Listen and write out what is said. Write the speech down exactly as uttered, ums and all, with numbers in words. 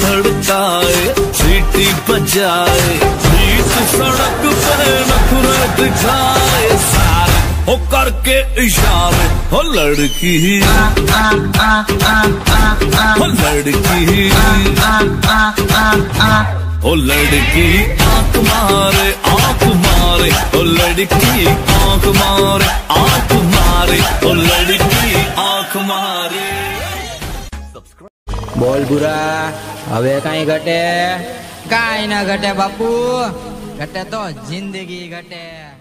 धड़काए, सीटी बजाए, बीच सड़क पे नखरे दिखाए सारे, हो करके इशारे, हो लड़की हो लड़की हो लड़की आंख मारे आंख मारे, हो लड़की आंख मारे आंख मारे, हो लड़की आंख मारे। बोल बुरा हवे कहीं घटे? काई ना घटे बापू, घटे तो जिंदगी घटे।